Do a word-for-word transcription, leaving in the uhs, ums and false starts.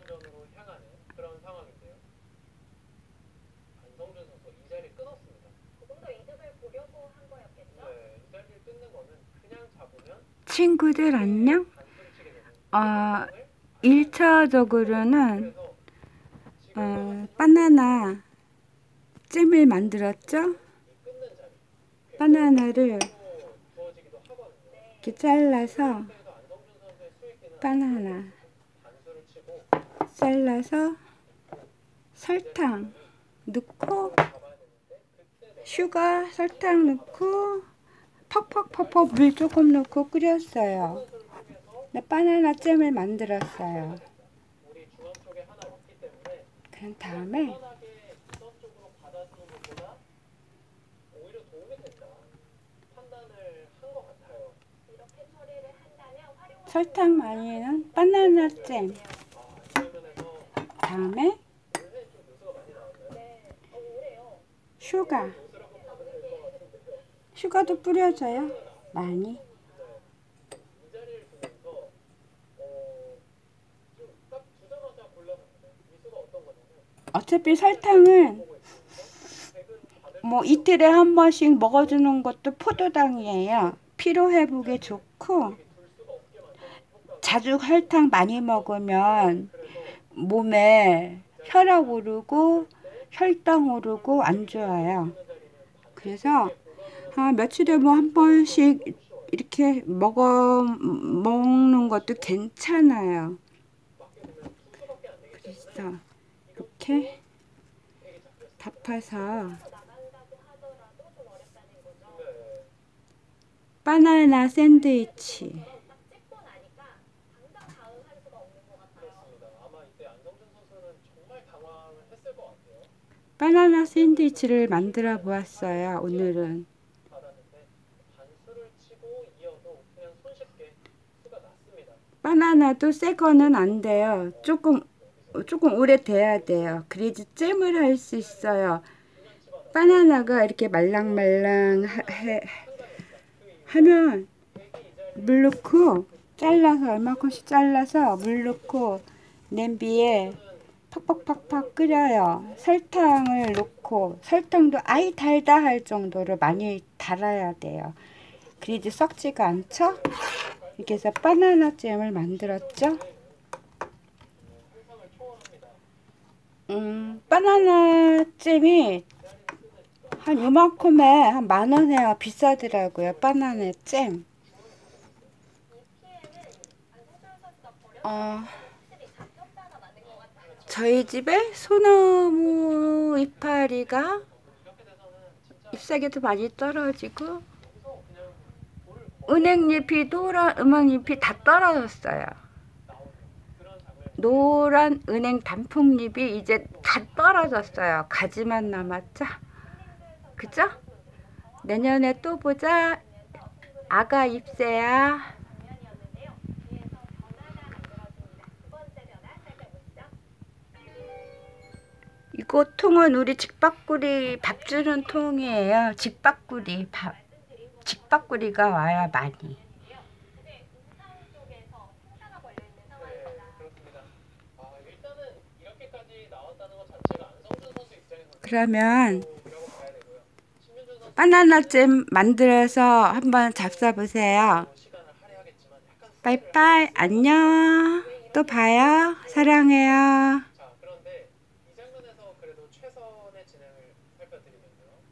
전반전으로 향하는 그런 상황인데요. 안성준 선수 이 자리를 끊었습니다. 조금 더 이득을 보려고 한 거였겠죠? 네, 이 자리를 끊는 거는 그냥 잡으면 친구들 안녕? 어, 일 차적으로는 어, 바나나 잼을 만들었죠? 바나나를 이렇게 잘라서 바나나 잘라서 설탕 넣고 슈가 설탕 넣고 퍽퍽퍽퍽 물 조금 넣고 끓였어요. 네, 바나나 잼을 만들었어요. 그런 다음에 설탕 많이 넣은 바나나 잼. 다음에 슈가. 슈가도 뿌려줘요. 많이. 어차피 설탕은 뭐 이틀에 한 번씩 먹어주는 것도 포도당이에요. 피로회복에 좋고 자주 설탕 많이 먹으면 몸에 혈압 오르고 혈당 오르고 안 좋아요. 그래서 한 며칠에 뭐 한 번씩 이렇게 먹어 먹는 것도 괜찮아요. 그래서 이렇게 덮어서 바나나 샌드위치. 바나나 샌드위치를 만들어 보았어요. 오늘은 바나나도 새 거는 안 돼요. 조금 조금 오래 돼야 돼요. 그래야지 잼을 할 수 있어요. 바나나가 이렇게 말랑말랑 해, 하면 물 넣고 잘라서 얼마큼씩 잘라서 물 넣고 냄비에 팍팍팍팍 끓여요. 설탕을 넣고 설탕도 아이 달다 할 정도로 많이 달아야 돼요. 그래야지 썩지가 않죠? 이렇게 해서 바나나 잼을 만들었죠. 음, 바나나 잼이 한 요만큼에 한 만 원 해요. 비싸더라고요. 바나나 잼. 어, 저희 집에 소나무 이파리가 잎사귀도 많이 떨어지고 은행잎이 노란 은행잎이 다 떨어졌어요. 노란 은행 단풍잎이 이제 다 떨어졌어요. 가지만 남았죠? 그죠? 내년에 또 보자. 아가 잎새야. 이거 통은 우리 직박구리 밥 주는 통이에요. 직박구리 밥. 직박구리가 와야 많이. 그러면 바나나 잼 만들어서 한번 잡숴보세요. 빠이빠이. 안녕. 또 봐요. 사랑해요.